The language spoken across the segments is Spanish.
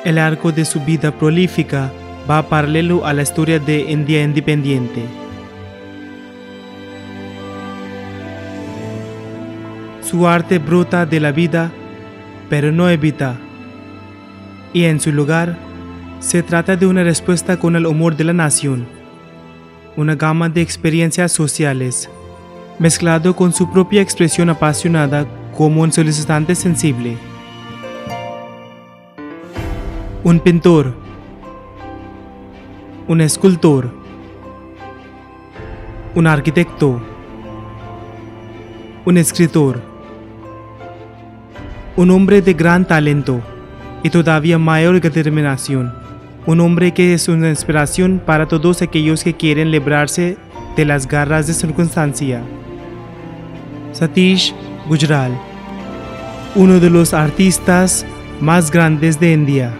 El arco de su vida prolífica va paralelo a la historia de India independiente. Su arte brota de la vida, pero no evita, y en su lugar, se trata de una respuesta con el humor de la nación, una gama de experiencias sociales, mezclado con su propia expresión apasionada como un solicitante sensible. Un pintor, un escultor, un arquitecto, un escritor, un hombre de gran talento y todavía mayor determinación, un hombre que es una inspiración para todos aquellos que quieren librarse de las garras de circunstancia. Satish Gujral, uno de los artistas más grandes de India.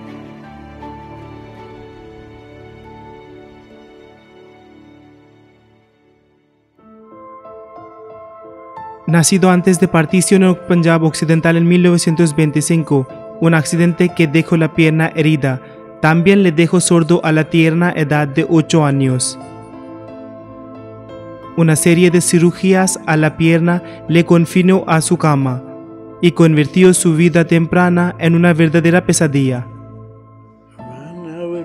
Nacido antes de partición en Punjab occidental en 1925, un accidente que dejó la pierna herida, también le dejó sordo a la tierna edad de 8 años. Una serie de cirugías a la pierna le confinó a su cama y convirtió su vida temprana en una verdadera pesadilla. Whenever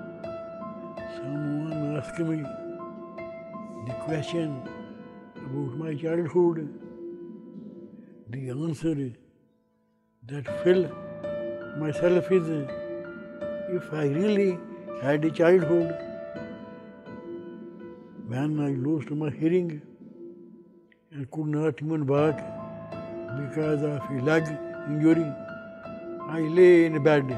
someone asks me the question about my childhood, the answer that fill myself is, if I really had a childhood, when I lost my hearing and could not even walk because of a leg injury, I lay in bed.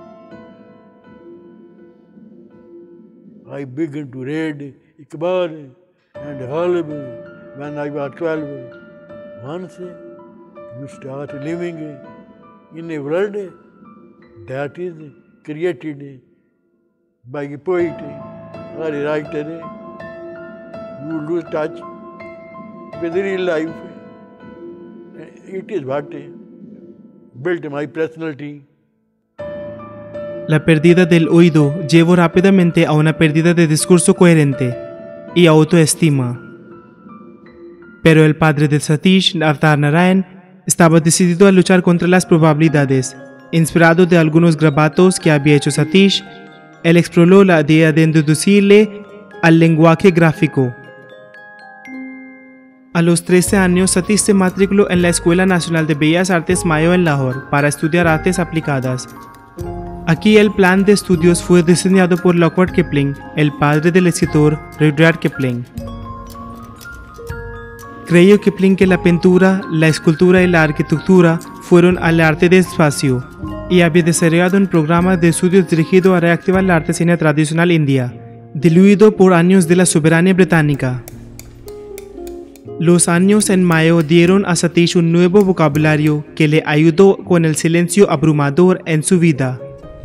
I began to read Iqbal and Ghalib when I was 12. Once you start living in a world that is created by a poet or a writer, you lose touch with real life. It is what built my personality. La pérdida del oído llevó rápidamente a una pérdida de discurso coherente y autoestima. Pero el padre de Satish, Avtar Narayan, estaba decidido a luchar contra las probabilidades. Inspirado de algunos grabatos que había hecho Satish, él exploró la idea de introducirle al lenguaje gráfico. A los 13 años, Satish se matriculó en la Escuela Nacional de Bellas Artes Mayo en Lahore para estudiar artes aplicadas. Aquí el plan de estudios fue diseñado por Rudyard Kipling, el padre del escritor Rudyard Kipling. Creyó Kipling que la pintura, la escultura y la arquitectura fueron al arte de espacio, y había desarrollado un programa de estudios dirigido a reactivar la artesanía tradicional india, diluido por años de la soberanía británica. Los años en Mayo dieron a Satish un nuevo vocabulario que le ayudó con el silencio abrumador en su vida.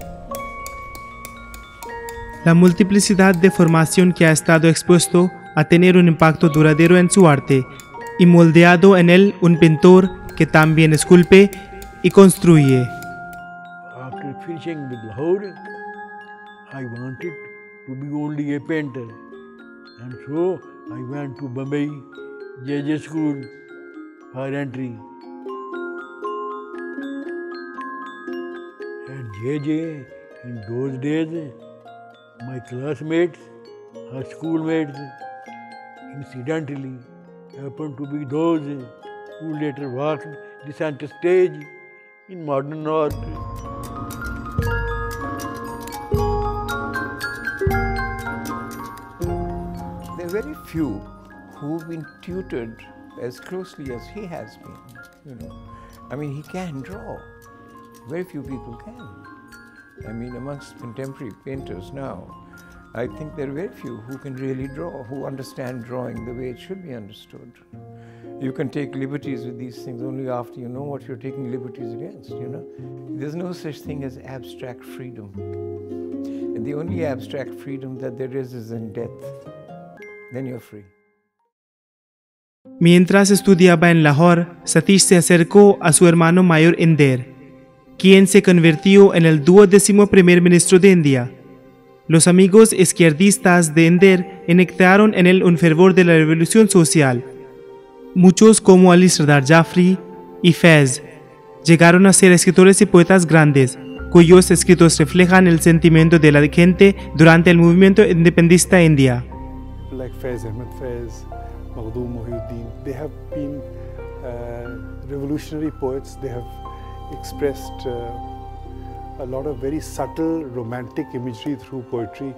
La multiplicidad de formación que ha estado expuesto a tener un impacto duradero en su arte y moldeado en él un pintor que también esculpe y construye. After finishing with Lahore, I wanted to be only a painter, and so I went to Bombay JJ School for entry. At JJ, in those days, my classmates or schoolmates incidentally happened to be those who later walked the center stage in modern art. There are very few who've been tutored as closely as he has been, I mean, he can draw. Very few people can. I mean, amongst contemporary painters now, I think there are very few who can really draw, who understand drawing the way it should be understood. You can take liberties with these things only after you know what you're taking liberties against, There's no such thing as abstract freedom. And the only abstract freedom that there is in death. Then you're free. Mientras estudiaba en Lahore, Satish se acercó a su hermano mayor Inder quien se convirtió en el 12º primer ministro de India. Los amigos izquierdistas de Ender inyectaron en él un fervor de la revolución social. Muchos como Ali Sardar Jafri y Faiz llegaron a ser escritores y poetas grandes, cuyos escritos reflejan el sentimiento de la gente durante el movimiento independentista india. Like Faiz Ahmed Faiz, Makhdoom Mohyuddin, they have been revolutionary poets. They have expressed a lot of very subtle romantic imagery through poetry,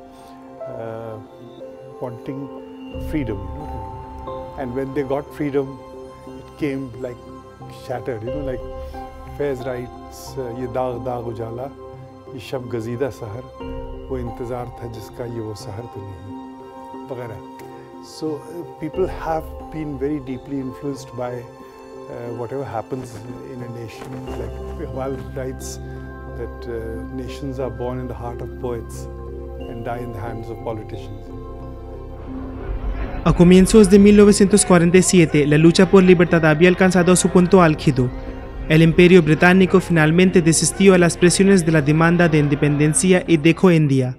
wanting freedom. And when they got freedom, it came like shattered. Like Faiz writes, "Ye daag daag ujala, ye shab gazida sahar, wo intezar tha jiska ye wo sahar to nahi," वगैरह. So people have been very deeply influenced by whatever happens in a nation. Like Iqbal writes that nations are born in the heart of poets and die in the hands of politicians. A comienzos de 1947, la lucha por libertad había alcanzado su punto álgido. El Imperio Británico finalmente desistió a las presiones de la demanda de independencia y dejó India.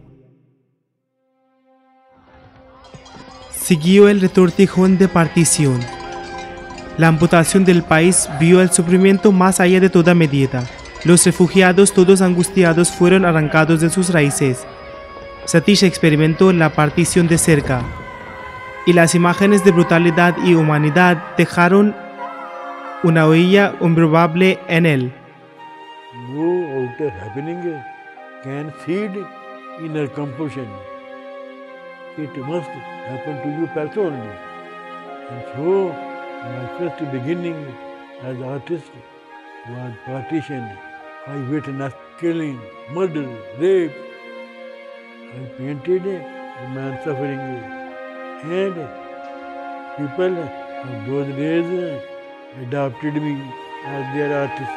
Siguió el retortijón de partición. La amputación del país vio el sufrimiento más allá de toda medida. Los refugiados, todos angustiados, fueron arrancados de sus raíces. Satish experimentó la partición de cerca, y las imágenes de brutalidad y humanidad dejaron una huella improbable en él. No outer happening can feed inner compulsion. It must happen to you personally. And so, my first beginning as an artist was partition. I witnessed killing, murder, rape. I painted a man suffering. And people of those days adopted me as their artist.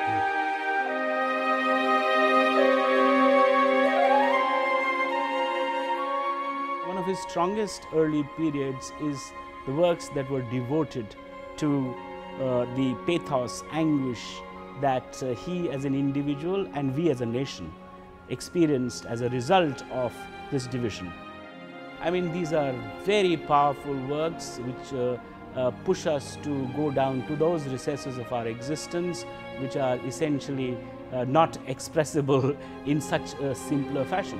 One of his strongest early periods is the works that were devoted to the pathos, anguish that he as an individual and we as a nation experienced as a result of this division. I mean, these are very powerful works which push us to go down to those recesses of our existence which are essentially not expressible in such a simpler fashion.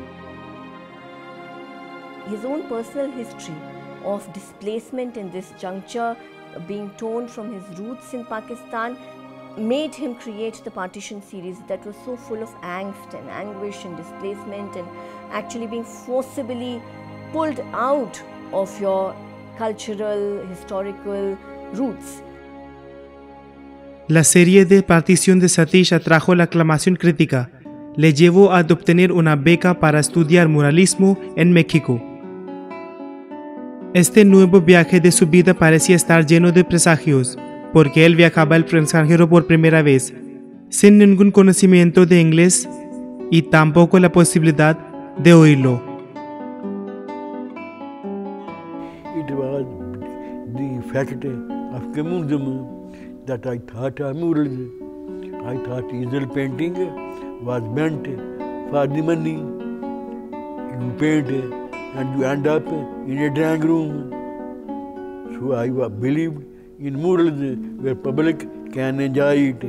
His own personal history of displacement in this juncture, being torn from his roots in Pakistan, made him create the Partition series that was so full of angst and anguish and displacement and actually being forcibly pulled out of your cultural, historical roots. La serie de Partición de Satish atrajo la aclamación crítica. Le llevó a obtener una beca para estudiar muralismo en México. Este nuevo viaje de su vida parecía estar lleno de presagios, porque él viajaba al extranjero por primera vez, sin ningún conocimiento de inglés y tampoco la posibilidad de oírlo. It was the fact of communism that I thought murals. I thought easel painting was meant for the money. You paint and you end up in a drawing room. So I believed in murals where public can enjoy it.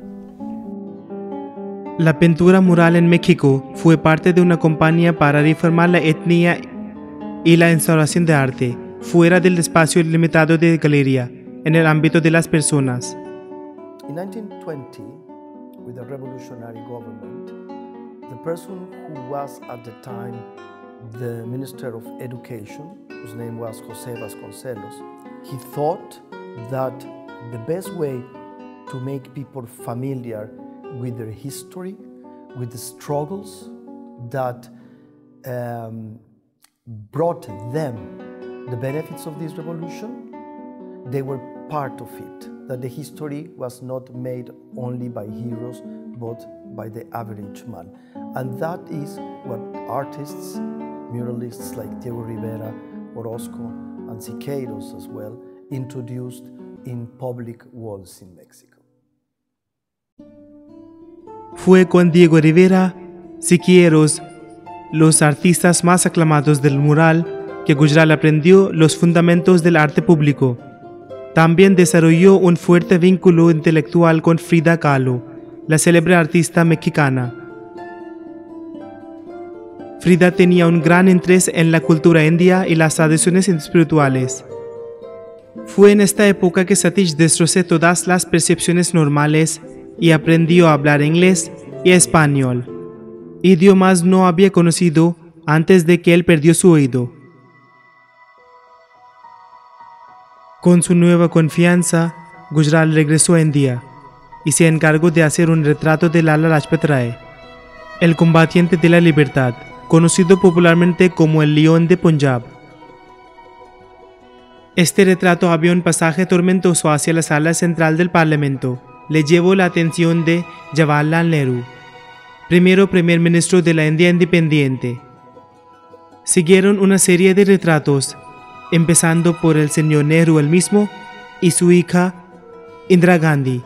La pintura mural en México fue parte de una campaña para reformar la etnia y la instauración de arte, fuera del espacio limitado de galería, en el ámbito de las personas. In 1920, with the revolutionary government, the person who was at the time the Minister of Education, whose name was José Vasconcelos, he thought that the best way to make people familiar with their history, with the struggles that brought them the benefits of this revolution, they were part of it, that the history was not made only by heroes, but by the average man. And that is what artists, muralists like Diego Rivera, Orozco, and Siqueiros as well, introduced in public walls in Mexico. Fue con Diego Rivera, Siqueiros, los artistas más aclamados del mural, que Gujral aprendió los fundamentos del arte público. También desarrolló un fuerte vínculo intelectual con Frida Kahlo, la célebre artista mexicana. Frida tenía un gran interés en la cultura india y las tradiciones espirituales. Fue en esta época que Satish destrozó todas las percepciones normales y aprendió a hablar inglés y español, idiomas no había conocido antes de que él perdió su oído. Con su nueva confianza, Gujral regresó a India y se encargó de hacer un retrato de Lala Lajpat Rai, el combatiente de la libertad, conocido popularmente como el León de Punjab. Este retrato había un pasaje tormentoso hacia la sala central del Parlamento. Le llevó la atención de Jawaharlal Nehru, primero primer ministro de la India independiente. Siguieron una serie de retratos, empezando por el señor Nehru él mismo y su hija Indira Gandhi.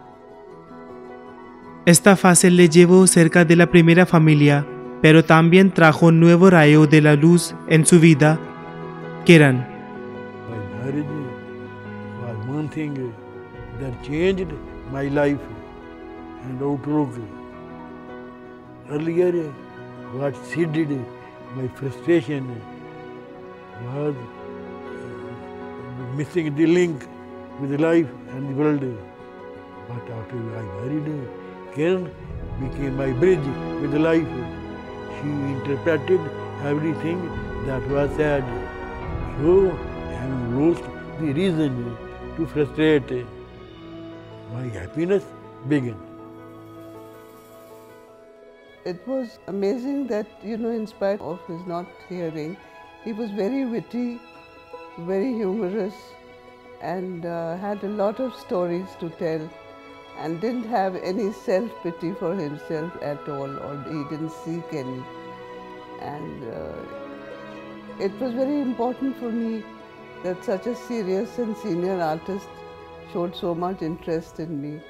Esta fase le llevó cerca de la primera familia, pero también trajo un nuevo rayo de la luz en su vida, Kiran. My marriage was one thing that changed my life and outlook. Earlier, what seeded my frustration was missing the link with life and the world. But after I married, Kiran became my bridge with life. She interpreted everything that was said. So, having lost the reason to frustrate, my happiness began. It was amazing that, in spite of his not hearing, he was very witty, very humorous, and had a lot of stories to tell, and didn't have any self-pity for himself at all, or he didn't seek any. And it was very important for me that such a serious and senior artist showed so much interest in me.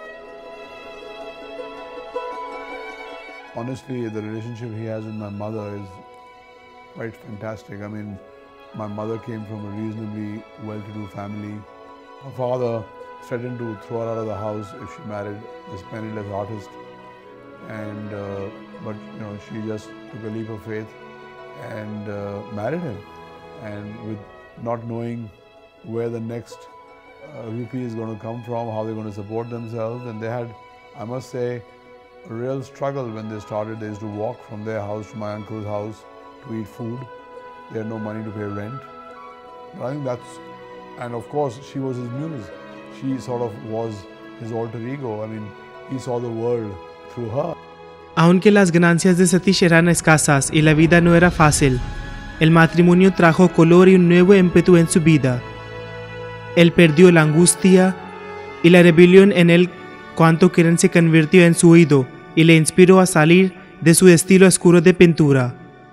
Honestly, the relationship he has with my mother is quite fantastic. I mean, my mother came from a reasonably well-to-do family. Her father threatened to throw her out of the house if she married this penniless artist. And but she just took a leap of faith and married him. And with not knowing where the next rupee is going to come from, how they're going to support themselves, and they had, I must say, a real struggle when they started. They used to walk from their house to my uncle's house to eat food. They had no money to pay rent. But I think that's, and of course she was his muse. She sort of was his alter ego. I mean, he saw the world through her. Aunque las ganancias de Satish eran escasas y la vida no era fácil, el matrimonio trajo color y un nuevo ímpetu en su vida. Él perdió la angustia y la rebelión en él cuando Kiran se convirtió en su oído y le inspiró a salir de su estilo oscuro de pintura.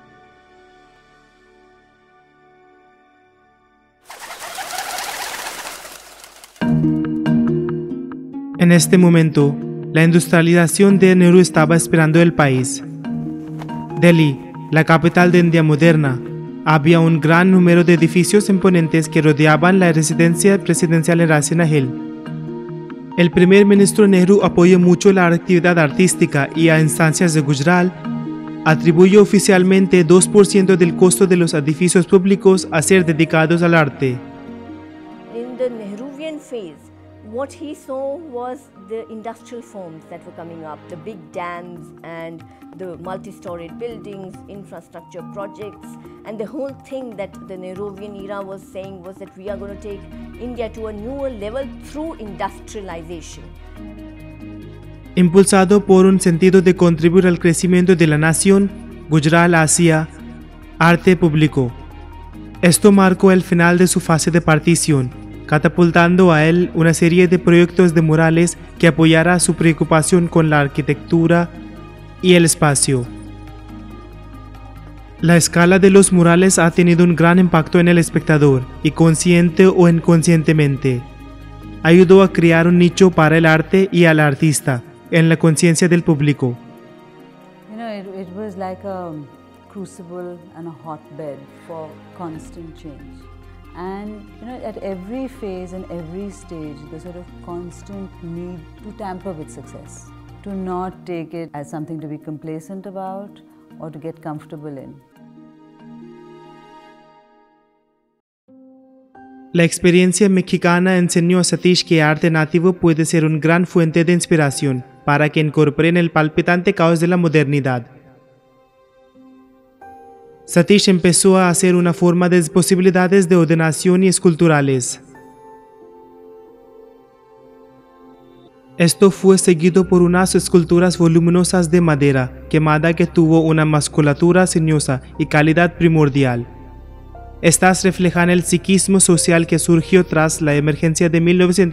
En este momento, la industrialización de Nehru estaba esperando el país. Delhi, la capital de India moderna, había un gran número de edificios imponentes que rodeaban la residencia presidencial en Rasina Hill. El primer ministro Nehru apoyó mucho la actividad artística y a instancias de Gujral atribuyó oficialmente 2% del costo de los edificios públicos a ser dedicados al arte. In the Nehruvian phase, what he saw was the industrial firms that were coming up, the big dams and the multi-storied buildings, infrastructure projects, and the whole thing that the Nehruvian era was saying was that we are going to take India to a newer level through industrialization. Impulsado por un sentido de contribuir al crecimiento de la nación, Gujral hacía arte público. Esto marcó el final de su fase de partición, catapultando a él una serie de proyectos de murales que apoyara su preocupación con la arquitectura y el espacio. La escala de los murales ha tenido un gran impacto en el espectador, y consciente o inconscientemente, ayudó a crear un nicho para el arte y al artista, en la conciencia del público. You know, it was like a crucible and a hotbed for constant change. And you know, at every phase and every stage, the sort of constant need to tamper with success, to not take it as something to be complacent about or to get comfortable in. La experiencia mexicana enseñó a Satish que arte nativo puede ser una gran fuente de inspiración para que incorpore en el palpitante caos de la modernidad. Satish empezó a hacer una forma de posibilidades de ordenación y esculturales. Esto fue seguido por unas esculturas voluminosas de madera quemada que tuvo una musculatura sinuosa y calidad primordial. Estas reflejan el psiquismo social que surgió tras la emergencia de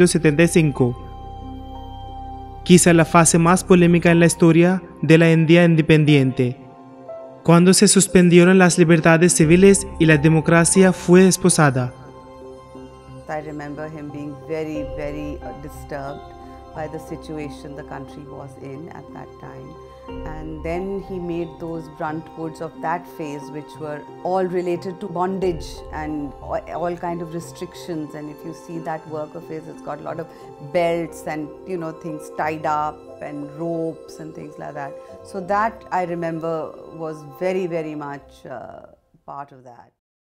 1975, quizá la fase más polémica en la historia de la India independiente, cuando se suspendieron las libertades civiles y la democracia fue esposada. I remember him being very, very disturbed by the situation the country was in at that time. And then he made those bruntwoods of that phase, which were all related to bondage and all kind of restrictions. And if you see that work of his, it's got a lot of belts and, you know, things tied up and ropes and things like that. So that I remember was very, very much part of that.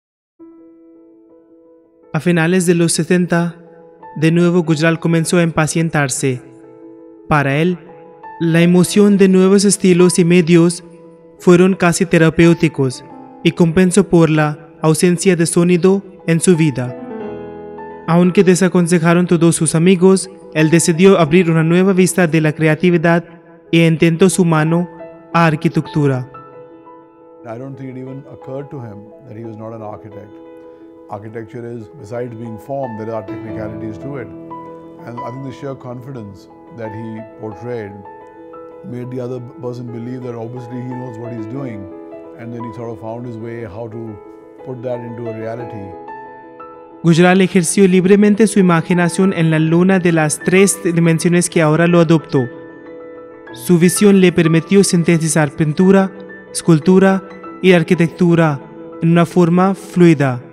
A finales de los 70, de nuevo Gujral comenzó a impacientarse. Para él, la emoción de nuevos estilos y medios fueron casi terapéuticos y compensó por la ausencia de sonido en su vida. Aunque desaconsejaron todos sus amigos, él decidió abrir una nueva vista de la creatividad e intentó su mano a arquitectura. I don't think it even occurred to him that he was not an architect. Architecture is, besides being form, there are technicalities to it. And I think the sheer confidence that he portrayed made the other person believe that obviously he knows what he's doing, and then he sort of found his way how to put that into a reality. Gujral ejerció libremente su imaginación en la luna de las 3 dimensiones que ahora lo adoptó. Su visión le permitió sintetizar pintura, escultura y arquitectura en una forma fluida.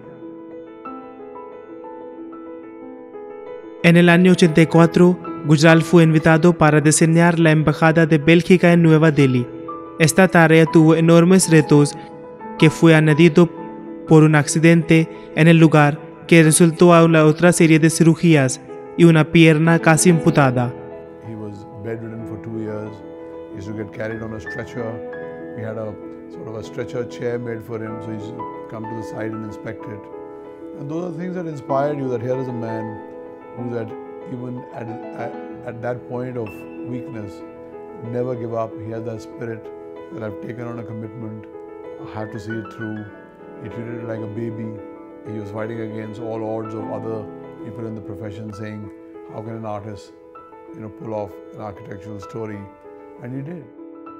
En el año 84, Gujral fue invitado para diseñar la Embajada de Bélgica en Nueva Delhi. Esta tarea tuvo enormes retos que fue añadido por un accidente en el lugar que resultó a una otra serie de cirugías y una pierna casi amputada. He was bedridden for 2 years. He used to get carried on a stretcher. We had a sort of a stretcher chair made for him, so he used to come to the side and inspect it. And those are things that inspired you, that here is a man who that even at that point of weakness, never give up. He had that spirit that I've taken on a commitment, I have to see it through. He treated it like a baby. He was fighting against all odds of other people in the profession, saying, how can an artist, pull off an architectural story? And he did.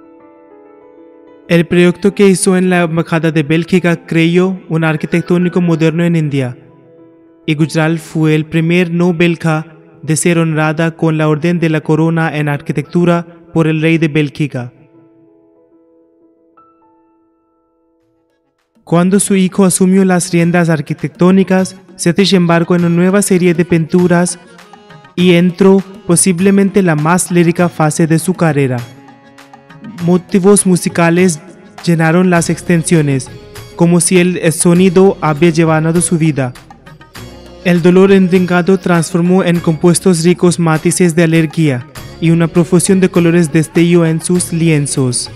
El proyecto que hizo en la Embajada de Bélgica creó un arquitectónico moderno en India. Y Gujral fue el primer no belga de ser honrada con la Orden de la Corona en Arquitectura por el rey de Bélgica. Cuando su hijo asumió las riendas arquitectónicas, Satish embarcó en una nueva serie de pinturas y entró posiblemente la más lírica fase de su carrera. Motivos musicales llenaron las extensiones, como si el sonido había llevado su vida. El dolor intrincado transformó en compuestos ricos matices de alegría y una profusión de colores destelló en sus lienzos.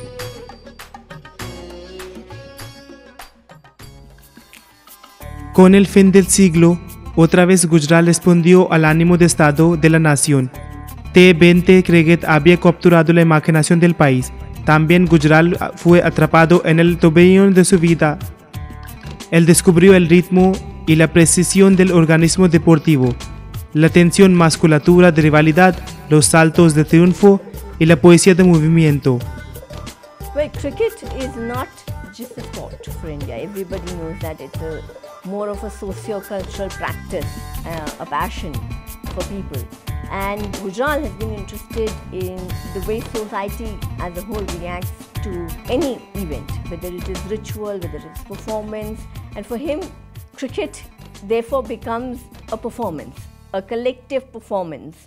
Con el fin del siglo, otra vez Gujral respondió al ánimo de Estado de la nación. T-20 Cricket había capturado la imaginación del país. También Gujral fue atrapado en el tourbillon de su vida. Él descubrió el ritmo y la precisión del organismo deportivo, la tensión musculatura de rivalidad, los saltos de triunfo y la poesía de movimiento. Well, cricket is not just a sport for India. Everybody knows that it's more of a socio-cultural practice, a passion for people. And Gujral has been interested in the way society as a whole reacts to any event, whether it is ritual, whether it is performance. And for him, cricket therefore becomes a performance, a collective performance.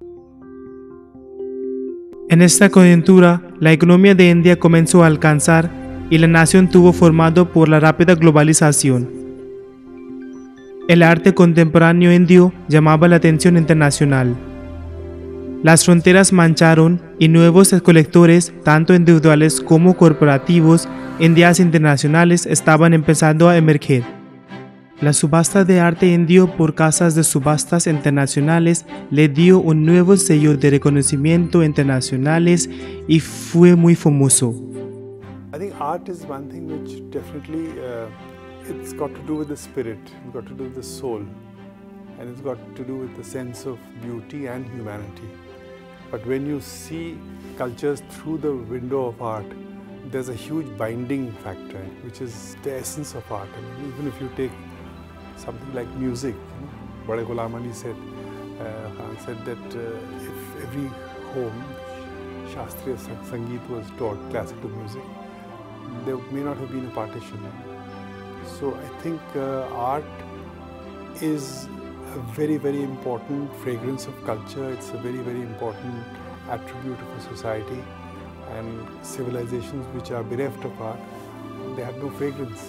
En esta coyuntura, la economía de India comenzó a alcanzar y la nación tuvo formado por la rápida globalización. El arte contemporáneo indio llamaba la atención internacional. Las fronteras mancharon y nuevos colectores, tanto individuales como corporativos, en días internacionales estaban empezando a emerger. La subasta de arte indio por casas de subastas internacionales le dio un nuevo sello de reconocimiento internacionales y fue muy famoso. I think art is one thing which definitely it's got to do with the spirit, it's got to do with the soul, and it's got to do with the sense of beauty and humanity. But when you see cultures through the window of art, there's a huge binding factor, which is the essence of art. I mean, even if you take something like music, Bade Ghulam Ali said, Khan said that if every home Shastriya Sangeet was taught, classical music, there may not have been a partition. So I think art is a very, very important fragrance of culture. It's a very, very important attribute of a society. And civilizations which are bereft of art, they have no fragrance.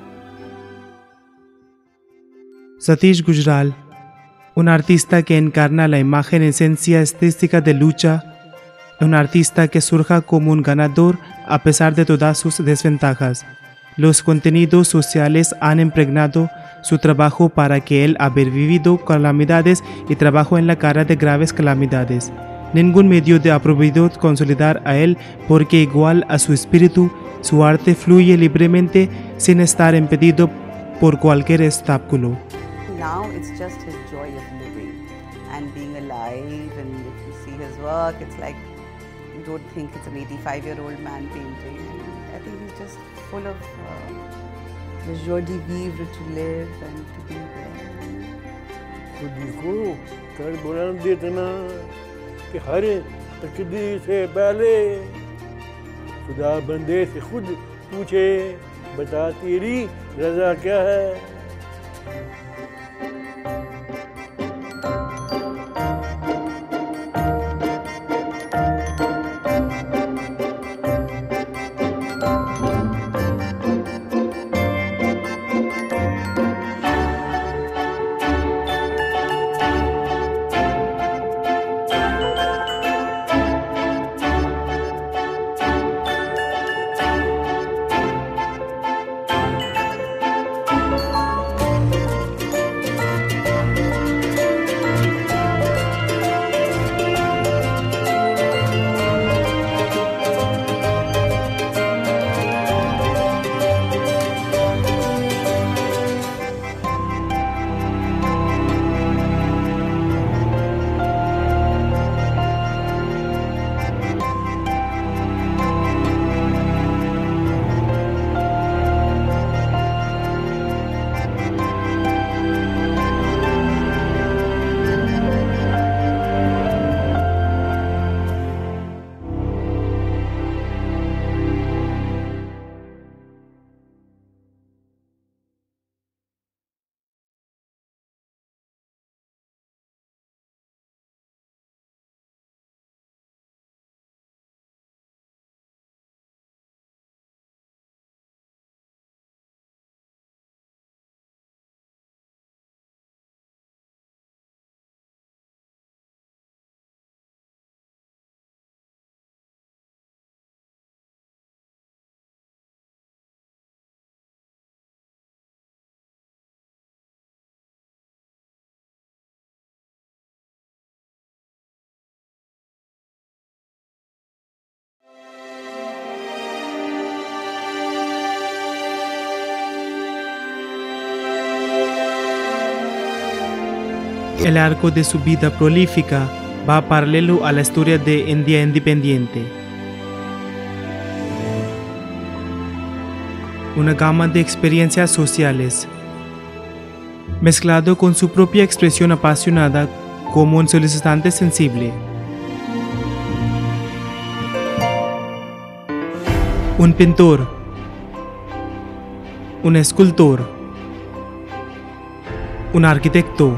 Satish Gujral, un artista que encarna la imagen esencia estética de lucha, un artista que surja como un ganador a pesar de todas sus desventajas. Los contenidos sociales han impregnado su trabajo para que él haber vivido calamidades y trabajó en la cara de graves calamidades. Ningún medio de ha podido consolidar a él porque igual a su espíritu, su arte fluye libremente sin estar impedido por cualquier obstáculo. Now it's just his joy of living and being alive, and if you see his work, it's like you don't think it's an 85-year-old man painting. I think he's just full of the joie de vivre, to live and to be there. देखो कर बुलंद इतना कि हर तकदीर से पहले खुदा बंदे से खुद पूछे बता तेरी रजा क्या है. El arco de su vida prolífica va paralelo a la historia de India independiente. Una gama de experiencias sociales, mezclado con su propia expresión apasionada como un solicitante sensible. Un pintor, un escultor, un arquitecto,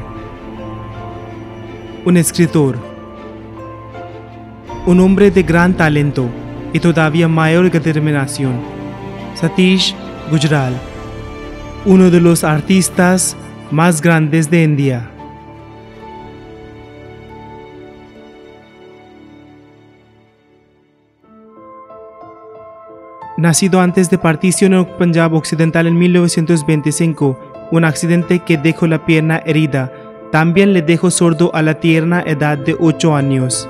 un escritor, un hombre de gran talento y todavía mayor determinación, Satish Gujral, uno de los artistas más grandes de India. Nacido antes de partición en Punjab Occidental en 1925, un accidente que dejó la pierna herida, también le dejó sordo a la tierna edad de 8 años.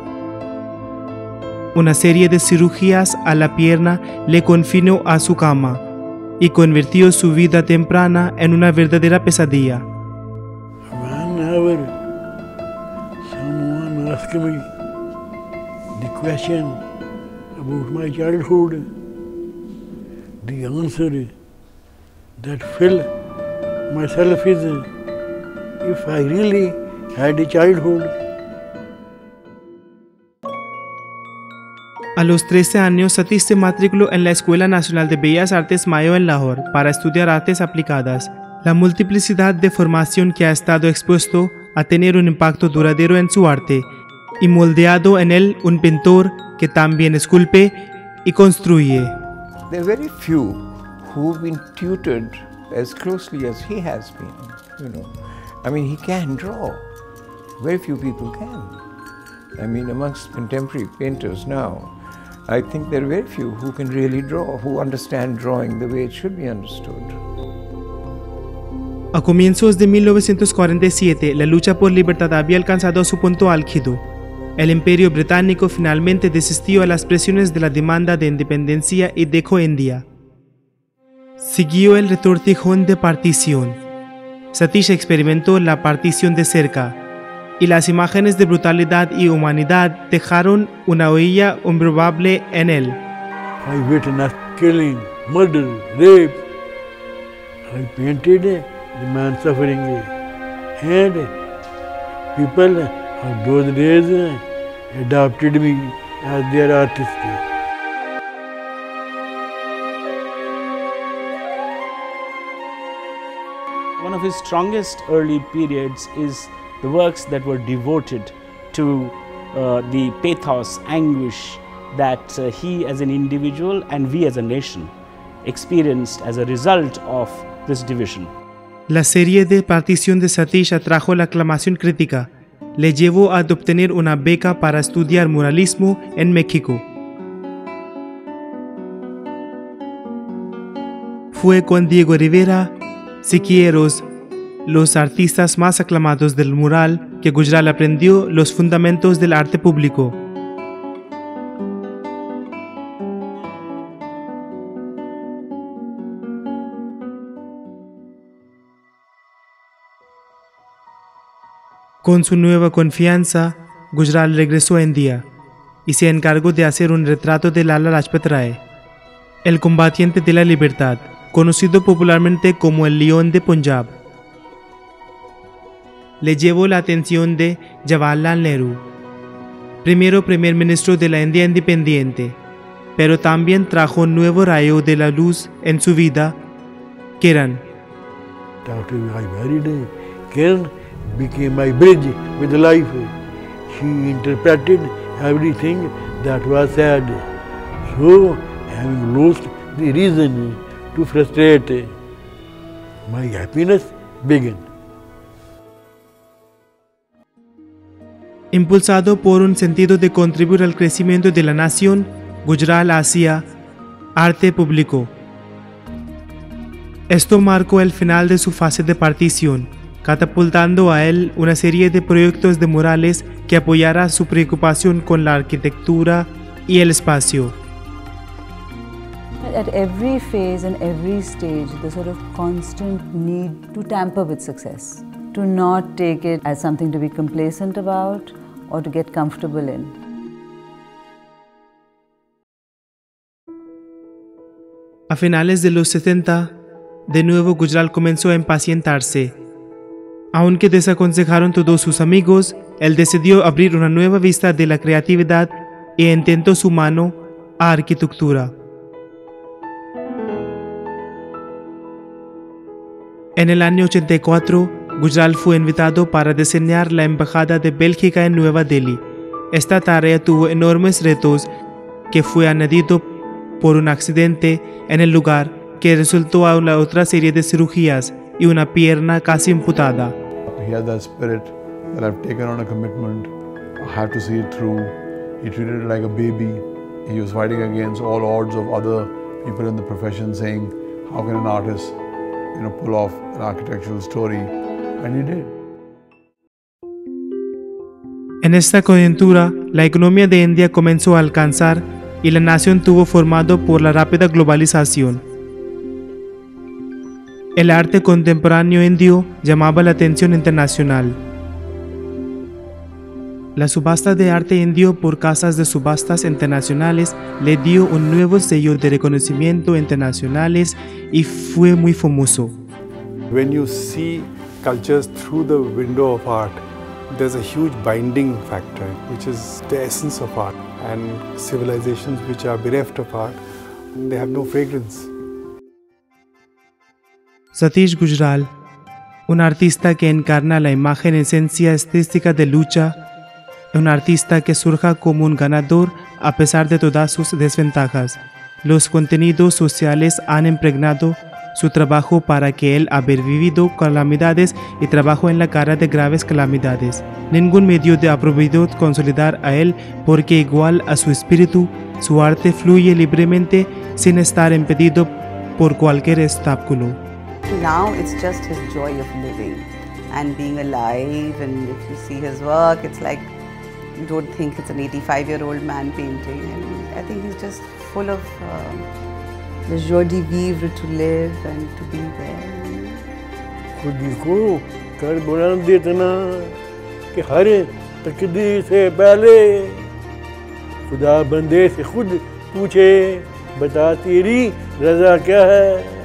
Una serie de cirugías a la pierna le confinó a su cama y convirtió su vida temprana en una verdadera pesadilla. Whenever someone asks me the question about my childhood, the answer that fill myself is, if I really had a childhood. A los 13 años, Satish se matriculó en la Escuela Nacional de Bellas Artes Mayo en Lahore para estudiar artes aplicadas. La multiplicidad de formación que ha estado expuesto a tener un impacto duradero en su arte y moldeado en él un pintor que también esculpe y construye. There are very few who've been tutored as closely as he has been, you know. I mean, he can draw. Very few people can. I mean, amongst contemporary painters now, I think there are very few who can really draw, who understand drawing the way it should be understood. A comienzos de 1947, la lucha por libertad había alcanzado su punto álgido. El Imperio Británico finalmente desistió a las presiones de la demanda de independencia y dejó India. Siguió el retortijón de partición. Satish experimentó la partición de cerca, y las imágenes de brutalidad y humanidad dejaron una huella improbable en él. I witnessed killing, murder, rape. I painted the man suffering, and people of those days adopted me as their artist. One of his strongest early periods is the works that were devoted to the pathos, anguish that he as an individual and we as a nation experienced as a result of this division. La serie de partición de Satish atrajo la aclamación crítica. Le llevó a obtener una beca para estudiar muralismo en México. Fue con Diego Rivera, Siqueiros, los artistas más aclamados del mural, que Gujral aprendió los fundamentos del arte público. Con su nueva confianza, Gujral regresó a India y se encargó de hacer un retrato de Lala Lajpat Rai, el combatiente de la libertad, conocido popularmente como el León de Punjab. Le llevó la atención de Jawaharlal Nehru, primero primer ministro de la India independiente, pero también trajo un nuevo rayo de la luz en su vida, Kiran. After I married, Kiran became my bridge with life. She interpreted everything that was said. So, having lost the reason to frustrate, my happiness began. Impulsado por un sentido de contribuir al crecimiento de la nación, Gujral hacía arte público. Esto marcó el final de su fase de partición, catapultando a él una serie de proyectos de murales que apoyara su preocupación con la arquitectura y el espacio. At every phase and every stage, the sort of constant need to tamper with success, to not take it as something to be complacent about or to get comfortable in. A finales de los 70, de nuevo Gujral comenzó a impacientarse. Aunque desaconsejaron todos sus amigos, él decidió abrir una nueva vista de la creatividad e intentó su mano a arquitectura. En el año 84, Gujral fue invitado para diseñar la Embajada de Bélgica en Nueva Delhi. Esta tarea tuvo enormes retos que fue añadido por un accidente en el lugar que resultó a una otra serie de cirugías y una pierna casi amputada. He had that spirit that I've taken on a commitment, I have to see it through. He treated it like a baby. He was fighting against all odds of other people in the profession saying, how can an artist, pull off an architectural story? And he did. En esta coyuntura, la economía de India comenzó a alcanzar y la nación estuvo formado por la rápida globalización. El arte contemporáneo indio llamaba la atención internacional. La subasta de arte indio por casas de subastas internacionales le dio un nuevo sello de reconocimiento internacionales y fue muy famoso. When you see cultures through the window of art, there's a huge binding factor, which is the essence of art. And civilizations which are bereft of art, they have no fragrance. Satish Gujral, un artista que encarna la imagen esencia estética de lucha, un artista que surja como un ganador a pesar de todas sus desventajas. Los contenidos sociales han impregnado su trabajo para que él haber vivido calamidades y trabajó en la cara de graves calamidades. Ningún medio de aprovechó consolidar a él porque igual a su espíritu, su arte fluye libremente sin estar impedido por cualquier obstáculo. Now it's just his joy of living and being alive, and if you see his work, it's like you don't think it's an 85-year-old man painting, and I think he's just full of the joie de vivre, to live and to be there. खुद को कर बुलंद इतना कि हर तकदीर से पहले खुदा बंदे से खुद पूछे बता तेरी रजा क्या है.